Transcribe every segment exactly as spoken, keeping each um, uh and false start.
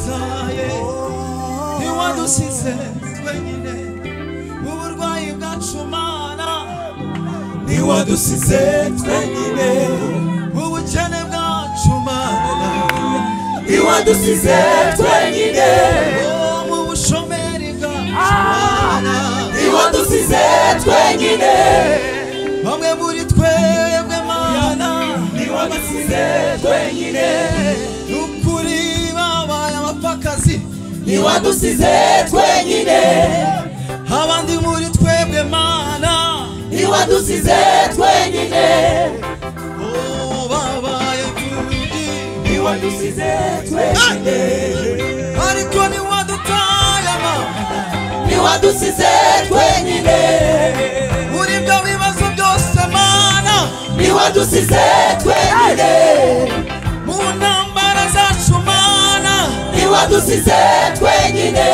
ntiwadutaye ntiwadusize twenyine uburwayi bwacu mana ntiwadusize twenyine ubukene bwacu mana ntiwadusize twenyine mu bushomeri bwacu mana ntiwadusize twenyine bamwe muri twebwe mana ntiwadusize twenyine ukuri babaye abapfakazi ntiwadusize twenyine abandi muri twebwe mana ntiwadusize twenyine oh babaye imfubyi ntiwadusize twenyine ariko ntiwadutaye mana ntiwadusize twenyine muri ibyo bibazo byose mana ntiwadusize twenyine mu ntambara zacu mana ntiwadusize twenyine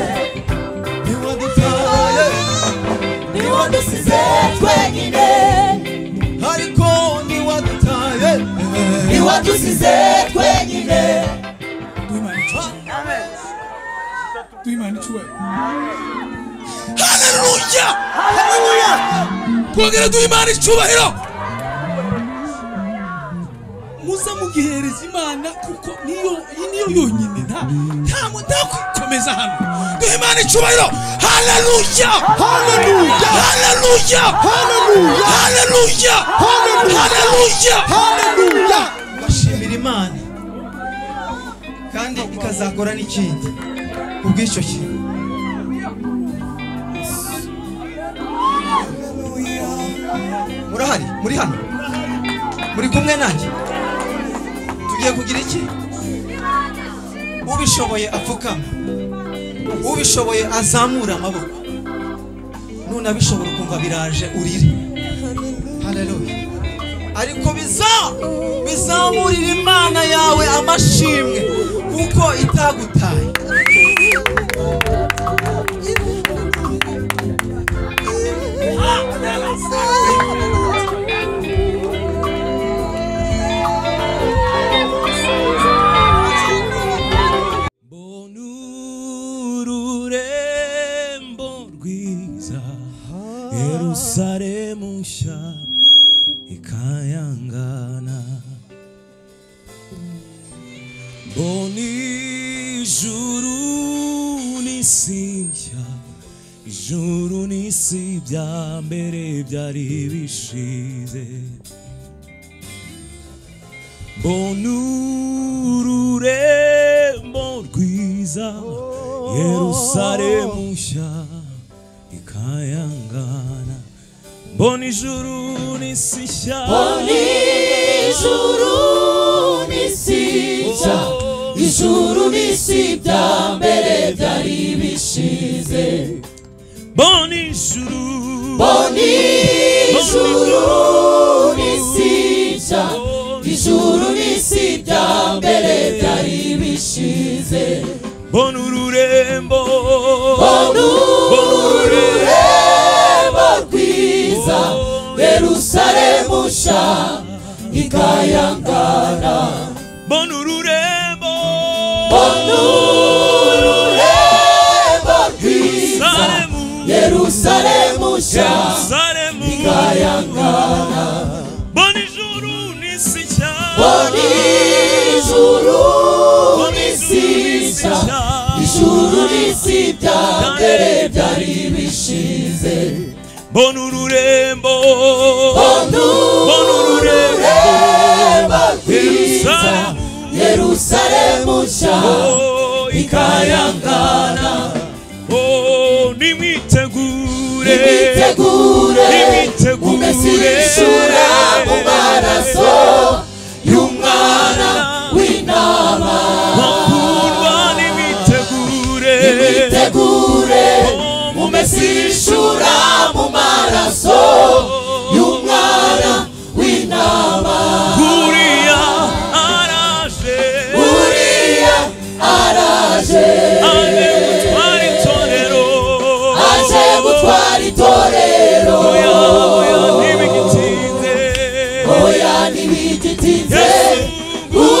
ntiwadutaye ntiwadusize twenyine ariko ntiwadutaye ntiwadusize twenyine haleluya haleluya twongera duha Imana icyubahiro muza mugihereza Imana kuko niyo niyo yonyine nta nta kwikomeza hano duha Imana icyubahiro haleluya haleluya haleluya haleluya haleluya haleluya haleluya bashimira Imana kandi ikazakora n'ikindi ubwicyo kintu murahari muri hano muri kumwe nanjye tugiye kugira iki ubishoboye apfukama ubishoboye azamura amaboko none abishobora kumva biraje urire haleluya ariko biza bizamurira Imana yawe amashimwe kuko itagutaye bonururembo rwiza Yerusalemu nshya ikayangana bonijuru n'isi nshya ijuru n'isi bya mbere byari bishize bonururembo rwiza Yerusalemu nshya ikayangana bonijuru n'isi nshya bonijuru n'isi nshya ijuru n'isi bya mbere byari bishize bonijuru bonijuru n'isi nshya ijuru n'isi bya mbere byari bishize bonururembo bonururembo rwiza Yerusalemu nshya ikayangana bonururembo bonururembo rwiza Yerusalemu nshya ikayangana bonijuru n'isi nshya bonijuru n'isi nshya ijuru n'isi bya mbere byari bishize bonururembo bonururembo rwiza Yerusalemu nshya ikayangana oh nimwitegure nimwitegure umesishura mu maraso y'umwana w'intama bakundwa nimwitegure nimwitegure umesishura mu maraso y'umwana w'intama Uriya araje Uriya araje aje gutwara itorero aje gutwara itorero oya oya ntibigitinze oya ntibigitinze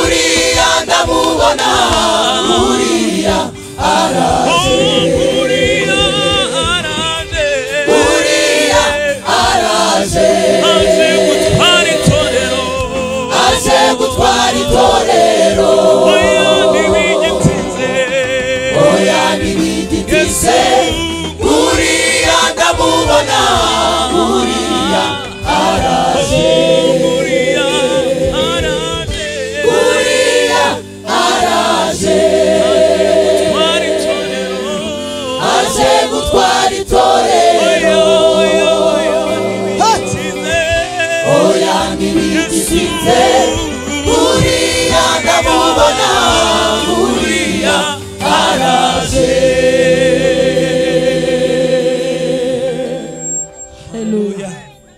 araje Uriya araje Uriya araje aje gutwara itorero aje gutwara itorero oya ntibigitsinze oya ntibigitsinze Uriya ndamubona Uriya araje Uriya araje Uriya araje gutwara itorero aje gutwara itorero oya oya ntibigitsinze oya ntibigitsinze Uriya ndamubona Uriya araje Hallelujah.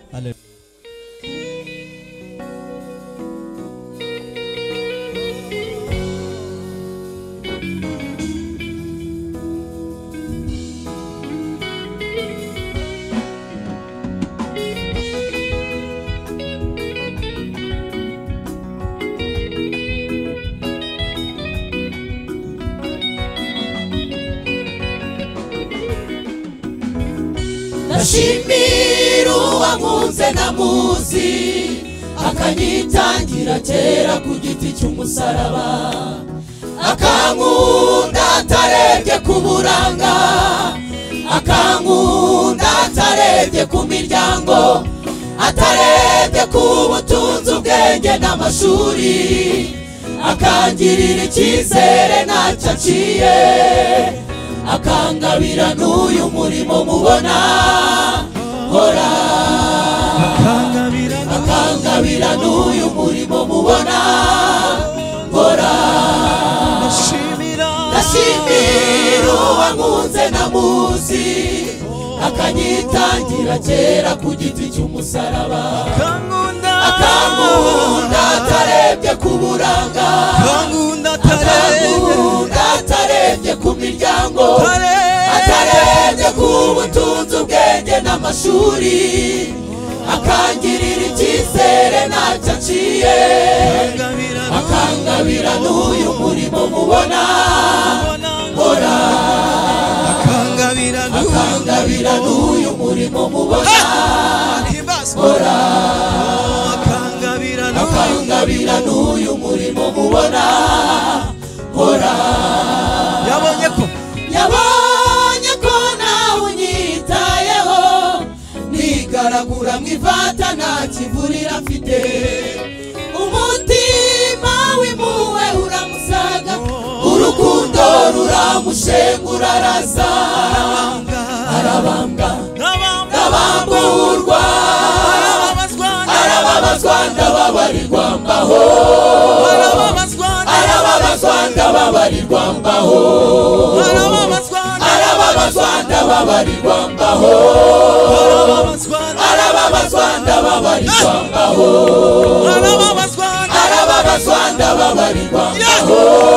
Ndashimira uwankunze namuzi akanyitangira kera ku giti cy'umusaraba akankunda atarebye ku buranga akankunda atarebye ku miryango atarebye ku butunzi ubwenge n'amashuri akangirira icyizere ntacyo aciye akangabira n'uyu murimo mubona hora akangabira n'uyu murimo mubona hora ndashimira uwankunze namuzi akanyitangira kera ku giti cy'umusaraba akankunda atarebye ku buranga akankunda atarebye ku miryango atarebye ku butunzi ubwenge n'amashuri akangirira icyizere ntacyo aciye akangabira n'uyu murimo mubona hora akangabira n'uyu murimo mubona hora akangabira n'uyu murimo mubona hora Yabonye ko yabonye ko nawe unyitayeho nigaragura mu ivata nta kivurira afite umutima w'impuhwe uramusaga urukundo ruramushengura araza arabambwa ndabamburwa arababazwa ndababarirwa mbaho arababazwa ndababarirwa mbaho arababazwa ndababarirwa mbaho arababazwa ndababarirwa mbaho arababazwa ndababarirwa mbaho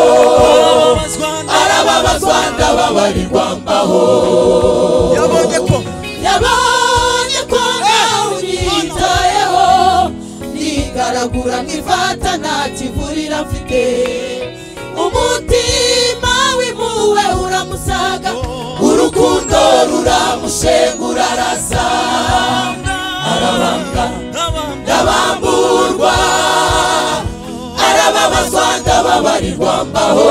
arababazwa ndababarirwa mbaho yabonye ko yabonye ko nawe unyitayeho nigaragura mu ivata nta kivurira afite umutima w'impuhwe uramusaga urukundo ruramushengura arasa arabambwa ndabamburwa arababazwa ndababarirwa mbaho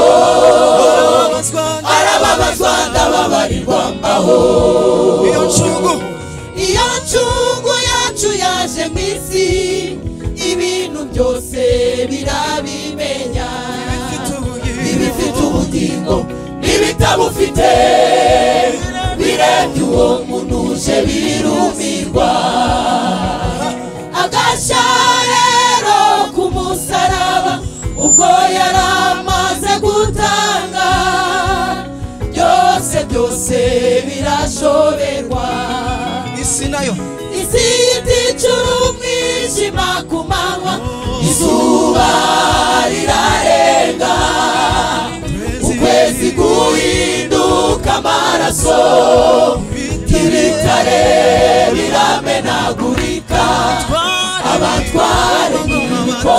arababazwa ndababarirwa mbaho iyo ncungu iyo ncungu yacu yaje mu isi ibintu byose birabimenya ibifite ubugingo n'ibitabufite birebye uwo muntu uje birumirwa agashya rero ku musaraba ubwo yari amaze gutanga byose byose birashoberwa isi nayo isi yiticura umwijima ku manywa izuba rirarenga ukwezi guhinduka amaraso ibitare biramenagurika abatware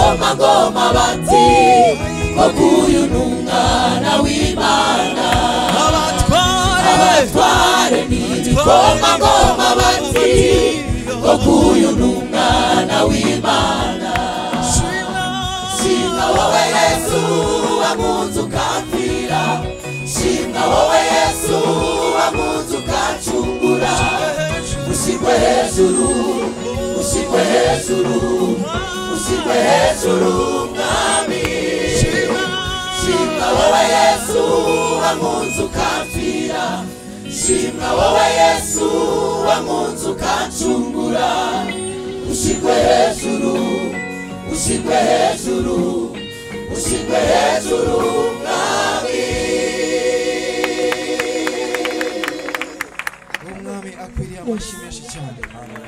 n'ibikomangoma bati ko uyu ni umwana w'Imana wankunze ukamfira shimwa wowe Yesu wankunze ukancungura ushirwe hejuru ushirwe hejuru ushirwe hejuru mwami shimwa wowe Yesu wankunze ukamfira shimwa wowe Yesu wankunze ukancungura ushirwe hejuru ushirwe hejuru ushirwe hejuru mwami umwami akwiriye amashyi menshi cyane.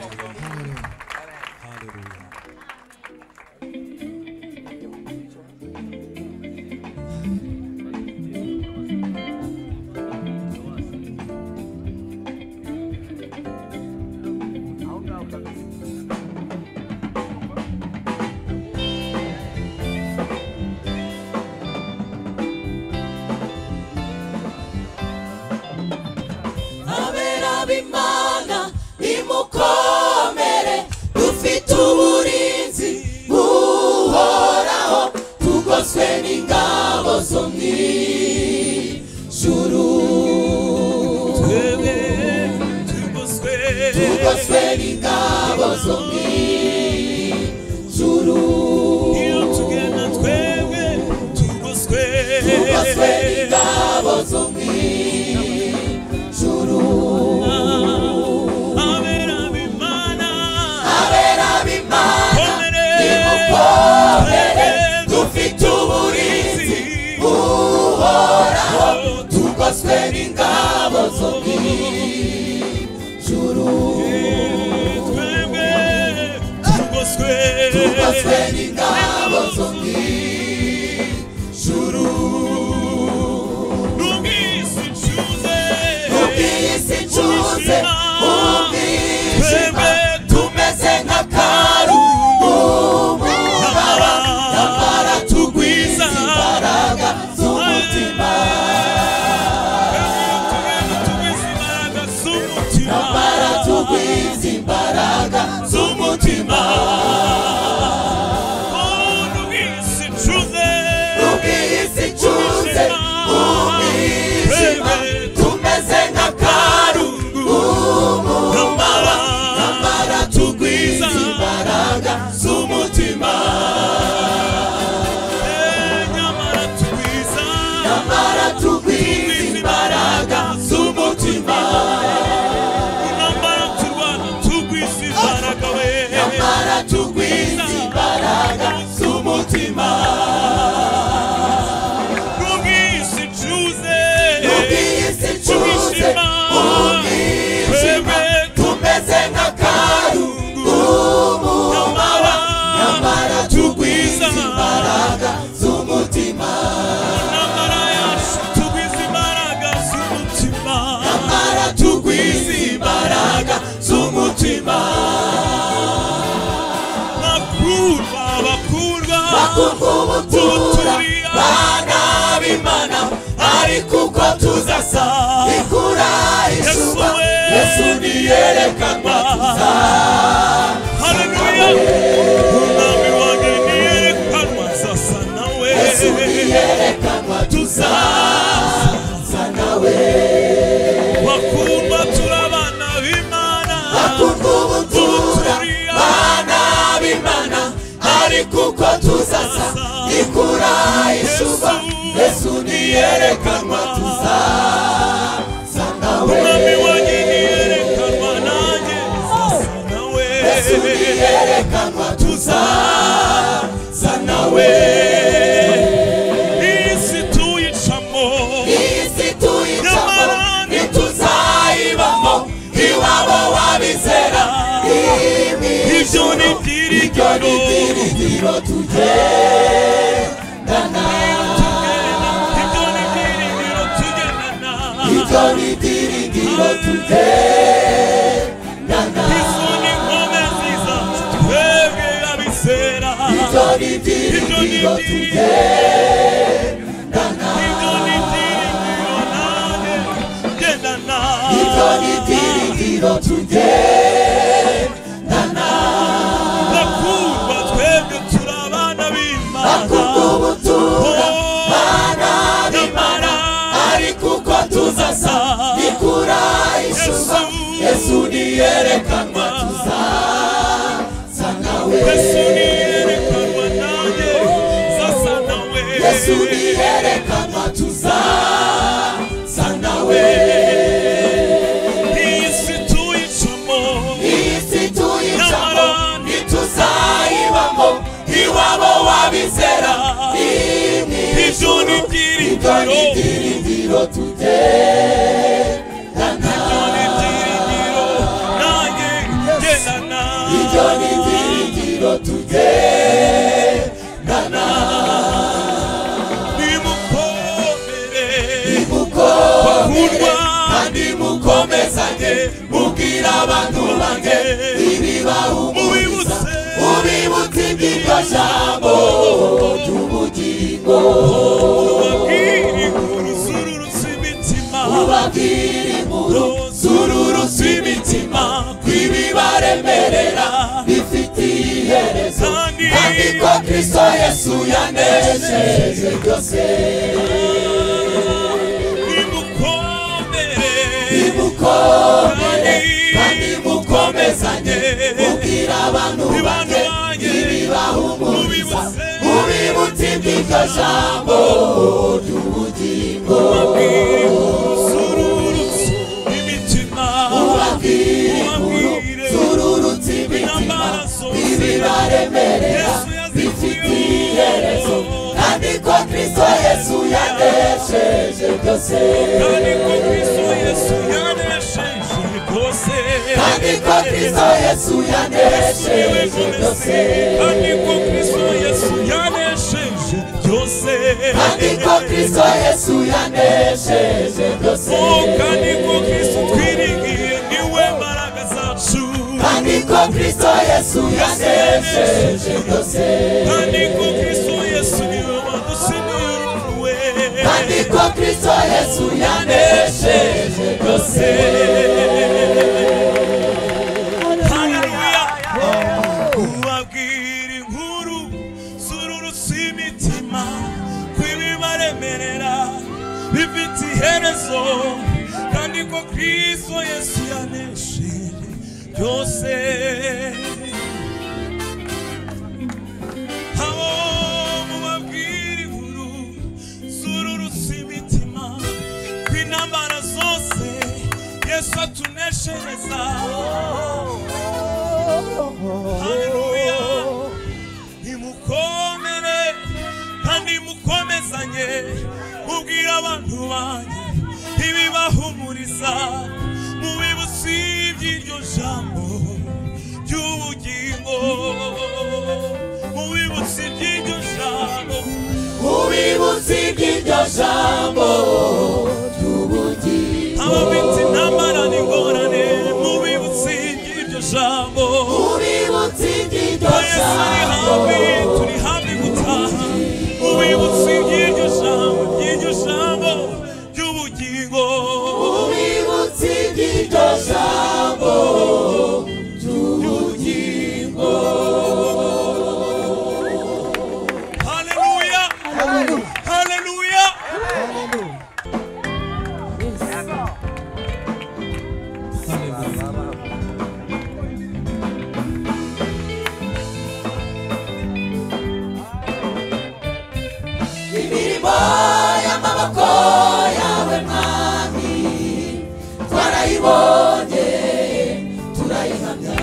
Imana imukomere dufite uburinzi buhoraho tugoswe n'ingabo zo mw'ijuru tugoswe n'ingabo zo mw'ijuru tugoswe n'ingabo zo mw'ijuru dufite uburinzi buhoraho tugoswe n'ingabo zo mw'ijuru tugoswe n'ingabo zo mw'ijuru n'ubw'isi ncuze umwijima tumeze nka karu z'umutima n'ubw'isi ncuze umwijima tumeze nka karungu nyamara tugwiza imbaraga z'umutima nyamara tugwiza imbaraga z'umutima nyamara tugwiza imbaraga z'umutima n'ubw'isi ncuze umwijima tumeze nka karungu nyamara tugwiza imbaraga z'umutima nyamara tugwiza imbaraga z'umutima bakurwa ubutura bana b'Imana ariko uko tuzasa ikura ishuba Yesu niyerekanwa tuza umwami wanjye niyerekanwa sasa nawe Yesu niyerekanwa tuza nawe bakurwa turabana b'Imana bakurwa ubutura bana b'Imana ariko uko tuzasa ikura ishuba Yesu niyerekanwa tuza nawe umwami wanjye niyerekanwa nanjye sasa nawe Yesu niyerekanwa tuza nawe isi tuyicamo isi tuyicamo ntituzayibamo iwabo wabizera ibyo ni ibyiringiro tugendana ibyo ni ibyiringiro tugendana izo ni inkome nziza twebwe abizera ibyo ni ibyiringiro tugendana ibyo ni ibyiringiro nanjye gendana ibyo ni ibyiringiro tugendana bakurwa twebwe turabana b'Imana bakurwa ubutura ibyo ni ibyiringiro tugendana, ibyo ni ibyiringiro tugendana. Nimukomere, nimukomere kandi mukomezanye, mubwira abantu banjye ibibahumuriza, mubibutse iby'iryo jambo ry'ubugingo. Ubabwire inkuru zururutsa imitima, ubabwire inkuru zururutsa imitima, kw'ibibaremerera bifitiye iherezo, kandi ko Kristo Yesu yanesheje byose. Nimukomere kandi mukomezanye, mubwira abantu banjye ibibahumuriza, mubibutse iby'iryo jambo ry'ubugingo. Ubabwire inkuru zururutsa imitima, ubabwire inkuru zururutsa imitima, ibibaremerera bifitiye iherezo, kandi ko Kristo Yesu yanesheje byose. Kandi ko Kristo Yesu yanesheje byose. Kandi ko Kristo Yesu yanesheje byose. Kandi ko Kristo Yesu yanesheje byose. Kandi ko Kristo Yesu yanesheje byose. Oh, kandi ko Kristo twiringiye niwe mbaraga zacu. Kandi ko Kristo Yesu yanesheje byose. Kandi ko Kristo Yesu niwe wadusinyiye urupfu. Kandi ko Kristo Yesu yanesheje byose. Haleluya. Ubabwire inkuru zururutsa imitima, kw'ibibaremerera bifite iherezo, kandi ko Kristo Yesu yanesheje byose. Abo mubabwire inkuru zururutsa imitima, kw'intambara zose Yesu atuneshereza. Haleluya. Nimukomere kandi mukomezanye, mubwira abantu banjye ibibahumuriza, mubibutse iby'iryo jambo ry'ubugingo. Mubibutse iby'iryo jambo, mubibutse iby'iryo jambo ry'ubugingo. Abafite intambara n'ingorane, mubibutse iby'iryo jambo, mubibutse iby'iryo jambo. Turi hafi gutaha, mubibutse iby'iryo jambo, iby'iryo jambo ry'ubugingo. Mubibutse iby'iryo jambo ry'ubugingo. Haleluya. Haleluya. Imirimo y'amaboko yawe Mwami twarayibonye, turayihamya.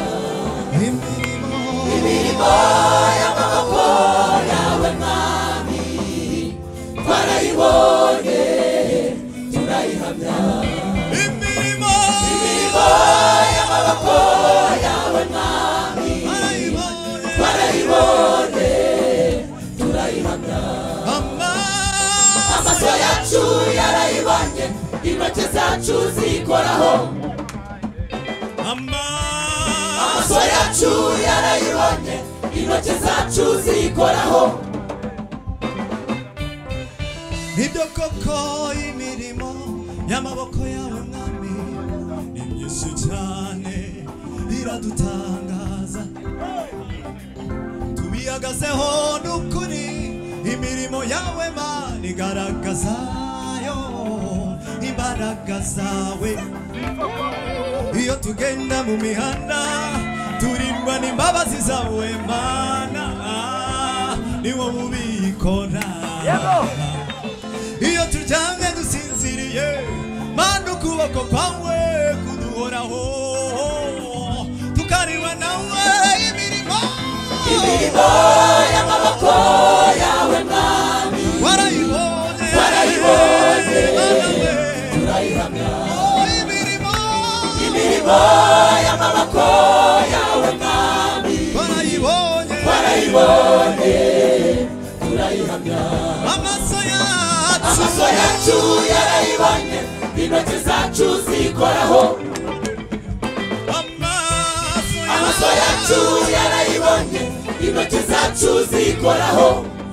Imirimo y'amaboko yawe Mwami twarayibonye, turayihamya. Imirimo y'amaboko yawe Mwami twarayibonye, turayihamya. Amaso yacu yarayibonye, intoki zacu zikoraho. Amaso yacu yarayibonye, intoki zacu zikoraho. Nibyo koko imirimo y'amaboko yawe Mwami ni myinshi cyane, iradutangaza. Tubihagazeho n'ukuri, imirimo yawe Mana igaragaza yo imbaraga zawe. Iyo tugenda mu mihanda turindwa n'imbabazi zawe Mana, ni wowe ubikora. Iyo turyamye dusinziriye Mana, ukuboko kwawe kuduhoraho, tukarirwa nawe. Imirimo y'amaboko yawe Mwami warayibonye, warayibonye. twarayibonye turayihamya amaso yacu amaso yacu yarayibonye intoki zacu zikoraho amaso yacu yarayibonye intoki zacu zikoraho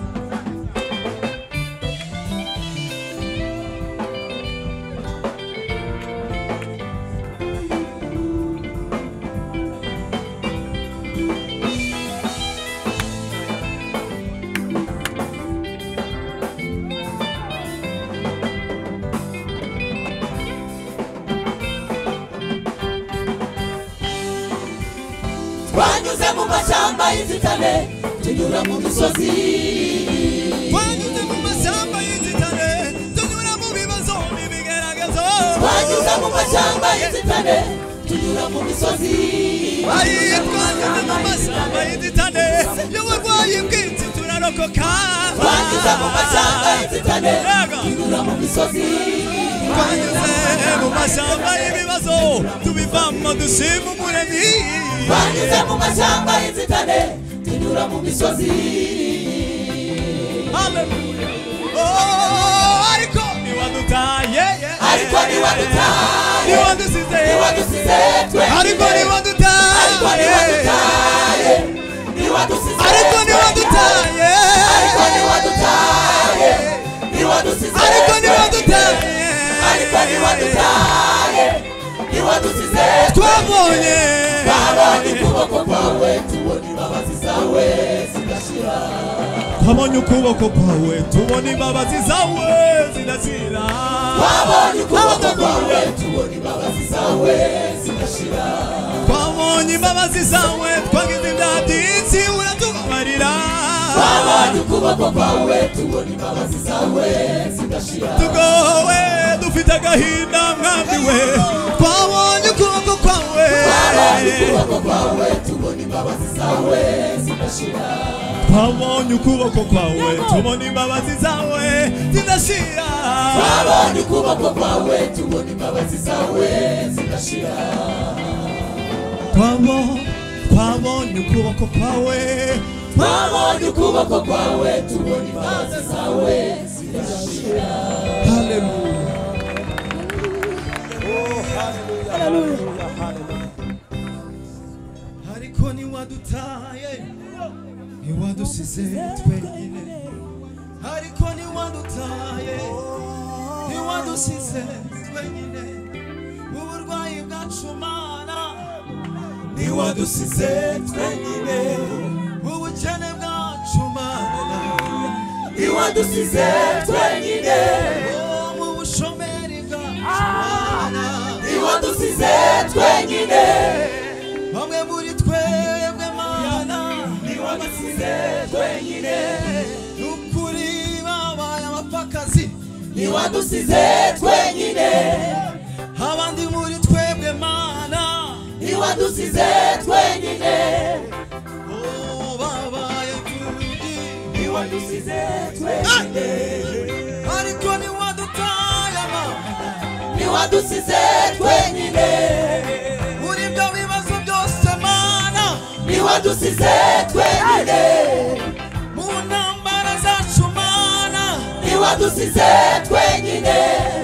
twanyuze mu mashyamba y'inzitane tunyura mu misozi twanyuze mu mashyamba y'inzitane tunyura mu bibazo n'ibigeragezo twanyuze mu mashyamba y'inzitane tunyura mu misozi twanyuze mu mashyamba y'inzitane y'uburwayi bwinshi turarokoka twanyuze mu mashyamba y'inzitane tunyura mu misozi twanyuze mu mashyamba y'ibibazo tubivamo dushima umuremyi twanyuze mu mashyamba y'inzitane tunyura mu misozi ariko niwadutaye ariko niwadutaye niwadusize niwadusize twe ariko niwadutaye ariko niwadutaye niwadusize ariko niwadutaye ariko niwadutaye niwadusize ariko niwadutaye ariko niwadutaye niwadusize twabonye twabonye ukuboko kwawe tubona imbabazi zawe zidashira twabonye ukuboko kwawe tubona imbabazi zawe zidashira twabonye ukuboko kwawe tubona imbabazi zawe zidashira twabonye imbabazi zawe twagize ibyaditsi uratubabarira twabonye ukuboko kwawe tubona imbabazi zawe zidashira tugowe dufite agahinda mwami we twabonye ukuboko kwawe twabonye ukuboko kwawe tubona imbabazi zawe zidashira twabonye ukuboko kwawe tubona imbabazi zawe zidashira twabonye ukuboko kwawe tubona imbabazi zawe zidashira twabonye ukuboko kwawe twabonye ukuboko kwawe tubona imbabazi zawe zidashira haleluya ariko niwadutaye niwadusize twenyine ariko niwadutaye niwadusize twenyine uburwayi bwacu mana niwadusize twenyine ubukene bwacu mana niwadusize twenyine mu bushomeri bwacu mana niwadusize twenyine bamwe muri twebwe mana niwadusize twenyine n'ukuri babaye abapfakazi niwadusize twenyine abandi muri twebwe mana niwadusize twenyine oh babaye imfubyi niwadusize twenyine ariko niwadutaye mana niwadusize twenyine muri ibyo bibazo byose mana niwadusize twenyine mu ntambara zacu mana niwadusize twenyine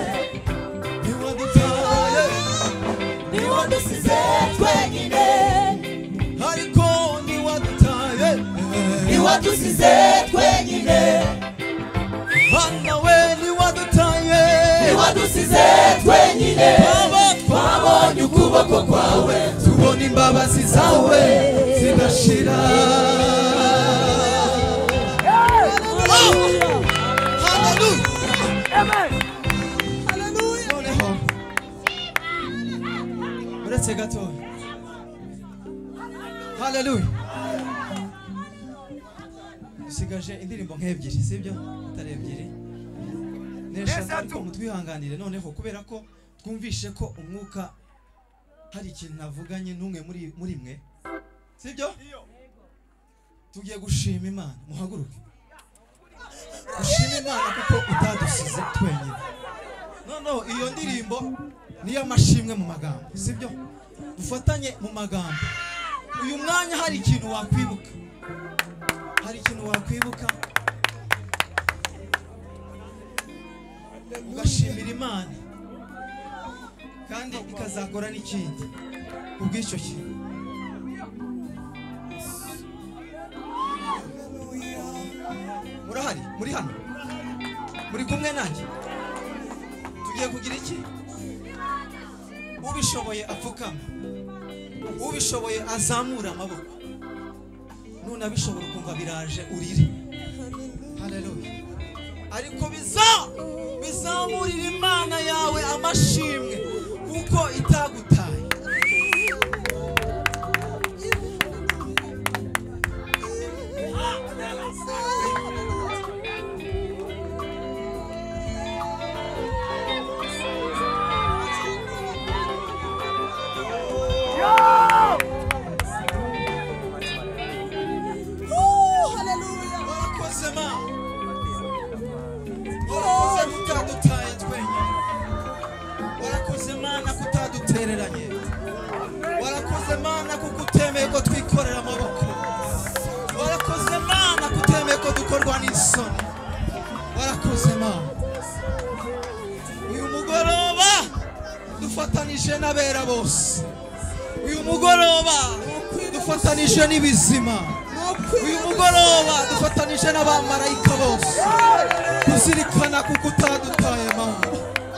niwadutaye niwadusize twenyine ariko niwadutaye niwadusize twenyine bana we niwadutaye niwadusize twenyine twabonye ukuboko kwawe tubona imbabazi zawe zidashira noneho uretse gato haleluya usigaje indirimbo nk'ebyiri sibyo atari ebyiri n'eshatu ariko mutwihanganire noneho kubera ko twumvishe ko umwuka hari ikintu navuganye n'umwe muri muri mwe sibyo tugiye gushima Imana muhaguruke gushima Imana kuko utadusize twenyine noneho iyo ndirimbo niyo mashimwe mu magambo sibyo dufatanye mu magambo uyu mwanya hari ikintu wakwibuka hari ikintu wakwibuka ugashimira Imana kandi ikazakora n'ikindi ubw'icyo kintu. Murahari muri hano muri kumwe nanjye tugiye kugira iki? Ubishoboye apfukama, ubishoboye azamura amaboko, nunabishobora ukumva biraje urire. Haleluya. Ariko biza bizamurira Imana yawe amashimwe kuko itagutaye. Warakoze Mana kuko utemeye ko twikorera amaboko. Warakoze Mana kutemeye ko dukorwa n'isoni. Warakoze Mana. Uyu mugoroba dufatanije n'abera bose. Uyu mugoroba dufatanije n'ibizima. Uyu mugoroba dufatanije n'abamarayika bose kuzirikana kuko utadutaye Mana.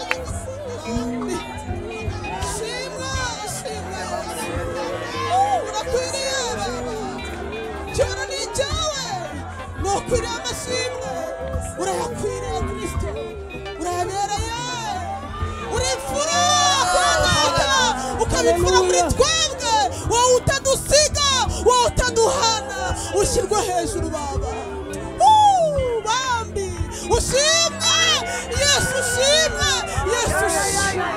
Urakwiriye amashimwe, urayakwiriye Kristo, urayabereye, urifura ukabifura muri twebwe, wowe utadusiga, wowe utaduhana, ushyirwe hejuru Baba. Bambi ushimwe, Yesu ushimwe, Yesu ushimwe.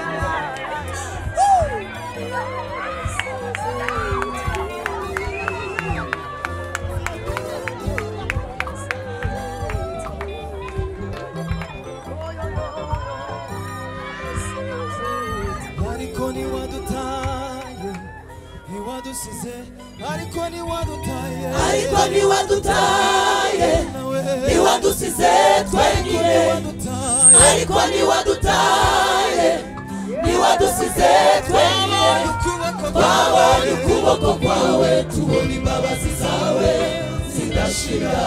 Ariko ni wadutaye, ni wadusize, ariko ni wadutaye, ariko ni wadutaye, ni wadusize twenyine, ariko ni wadutaye, ni wadusize twenyine, twabaye ukuboko kwawe, tubona imbabazi zawe zidashira.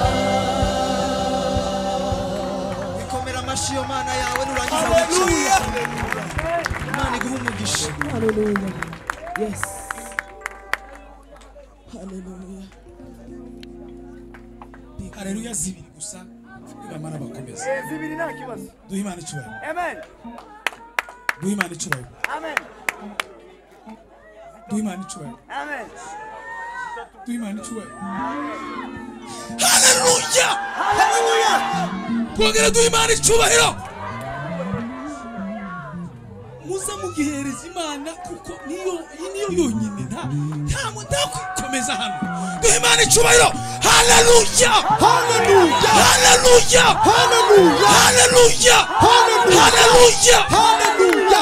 Ikomera amashyi yo Mana yawe nurangiza gucira. Imana iguhe umugisha. Hallelujah. Yes. Hallelujah. Haleluya zibiri gusa bamara bakomeza. Eh zibiri nta kibazo. Duhe Imana icyubahiro. Amen. Duhe Imana icyubahiro. Amen. Duhe Imana icyubahiro. Amen. Duhe Imana icyubahiro. Haleluya. Haleluya. Twongera duhe Imana icyubahiro. Muza mugihereza Imana kuko niyo niyo yonyine nta nta mutakomeza hano. Duhe Imana icyubahiro. Haleluya. Haleluya. Haleluya. Haleluya. Haleluya. Haleluya. Haleluya.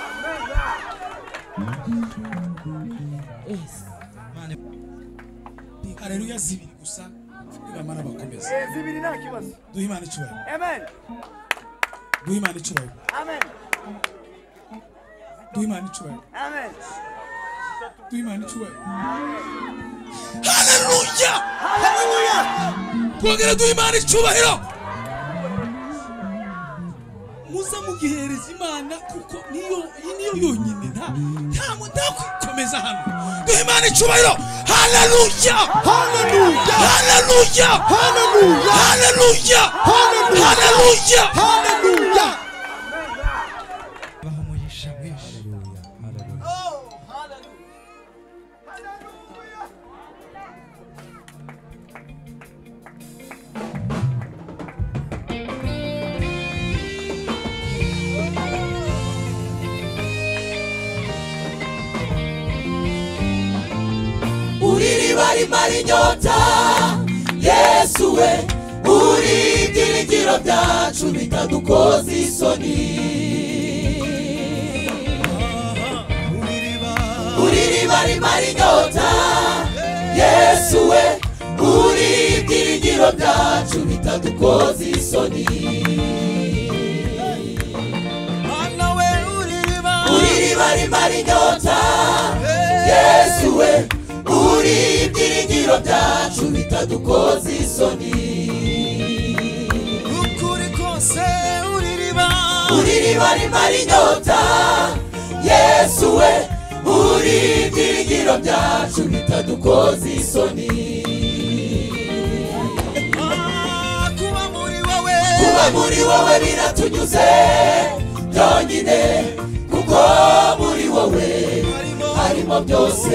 Haleluya zibiri gusa bamara bakomeza. Eh zibiri nta kibazo. Duhe Imana icyubahiro. Amen. Duhe Imana icyubahiro. Amen. Duhe Imana icyubahiro. Amen. Duhe Imana icyubahiro. Haleluya. Haleluya. Twongera duhe Imana icyubahiro. Muza mugihereza Imana kuko niyo niyo yonyine nta nta mutakomeza hano. Duhe Imana icyubahiro. Haleluya. Haleluya. Haleluya. Haleluya. Haleluya. Haleluya. Haleluya. Bahamugisha mwinshi. Uririba rimara inyota, Yesu we, uri ibyiringiro byacu bitadukoza isoni. Uririba rimara inyota, Yesu we, uri ibyiringiro ibyiringiro byacu bitadukoza isoni. Mana we uririba uririba rimara inyota Yesu we uri ibyiringiro byacu bitadukoza isoni. ukuri kose uririba uririba rimara inyota Yesu we uri ibyiringiro byacu bitadukoza isoni. kuba muri wowe kuba muri wowe biratunyuze byonyine kuko muri wowe harimo byose.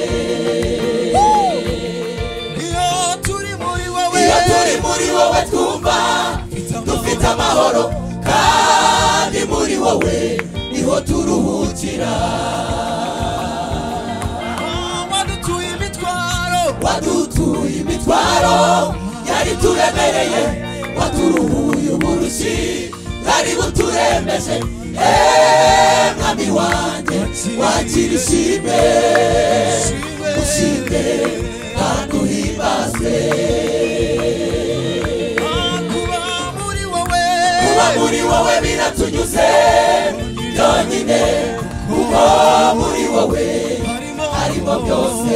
iyo turi muri wowe iyo turi muri wowe twumva dufite amahoro kandi muri wowe niho turuhukira. wadutuye imitwaro wadutuye imitwaro yari turemereye waturuhuye uburushi bwari buturemeje. eee mwami wanjye wakira ishimwe ushimwe kandi uhimbazwe. kuba muri wowe kuba muri wowe biratunyuze byonyine kuko muri wowe harimo byose.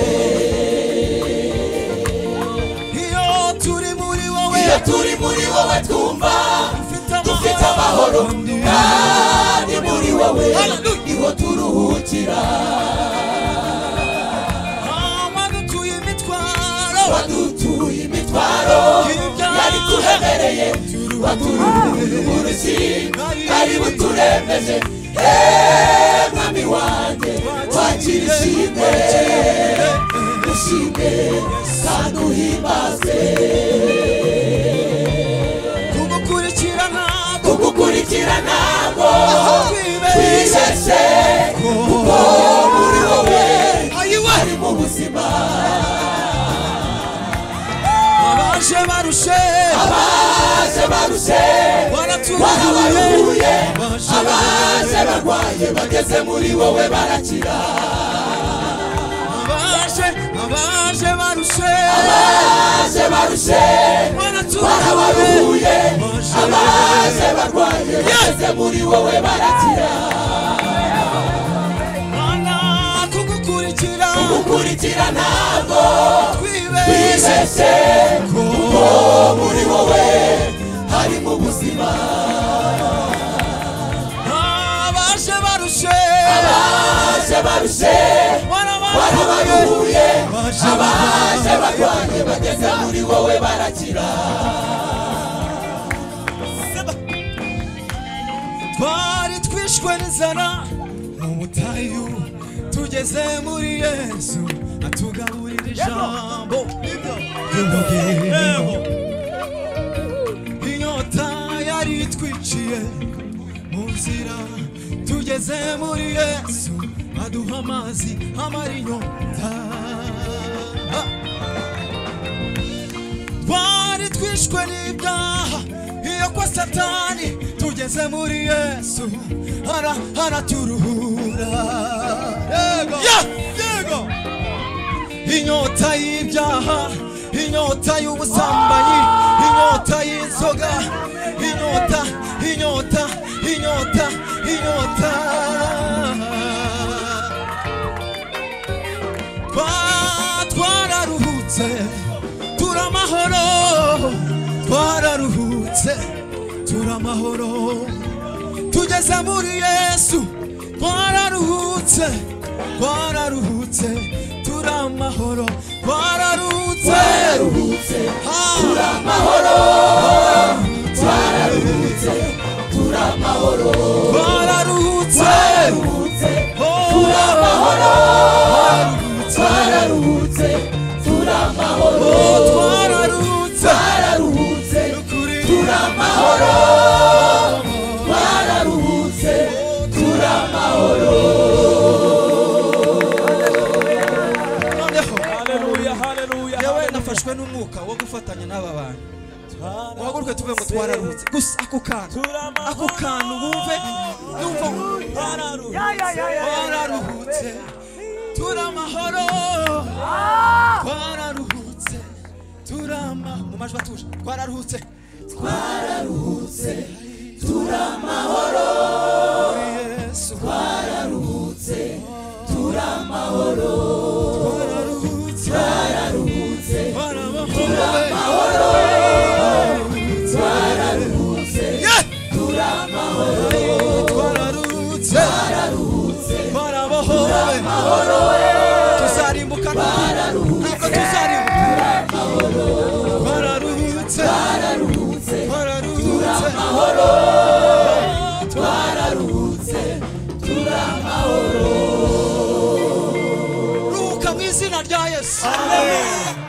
iyo turi muri wowe iyo turi muri wowe twumva dufite amahoro kandi muri wowe niho turuhukira. wadutuye imitwaro wadutuye imitwaro yari turemereye waturuhuye uburushi bwari buturemeje. eee mwami wanjye wakira ishimwe ushimwe kandi uhimbazwe. kugukurikira ntabwo kugukurikira ntabwo twizese kuko muri wowe hari mu buzima. abaje barushe abaje barushe warabaruhuye abaje barwaye bageze muri wowe barakira. abaje abaje barushe abaje barushe warabaruhuye abaje barwaye bageze muri wowe barakira. Mana kugukurikira kugukurikira ntabwo twibeshye twibeshye kuko muri wowe hari mu buzima. abaje barushe abaje barushe warabaruhuye abaje barwaye bageze muri wowe barakira. twari twishwe n'inzara mu butayu tugeze muri Yesu atugaburira ijambo ry'ubugingo. inyota yari itwiciye mu nzira tugeze muri Yesu aduha amazi amara inyota. twari twishwe n'ibyaha iyo kwa Satani tugeze muri Yesu ara araturuhura. yego yego inyota y'ibyaha inyota y'ubusambanyi inyota y'inzoga inyota inyota inyota inyota twararuhutse turamahoro twararuhutse turamahoro tugeze muri Yesu twararuhutse twararuhutse turamahoro twararuhutse turamahoro twararuhutse turamahoro twararuhutse turamahoro twararuhutse turamahoro twararuhutse twararuhutse turamahoro twararuhutse turamahoro. Haleluya haleluya. yewe nafashwe n'umwuka wo gufatanya n'aba bantu. Waguruke tuve ngo twararuhutse gusa ako kantu ako kantu bumve numva twararuhutse turamahoro twararuhutse turama mu majwi atuje twararuhutse twararuhutse turamahoro Yesu twararuhutse turamahoro twararuhutse twararuhutse turamahoro twararuhutse turamahoro twararuhutse twararuhutse turamahoro tuzarimbuka ntabwo tuzarimbuka twararuhutse twararuhutse twararuhutse turamahoro twararuhutse turamahoro ruhuka mu izina rya Yesu amen.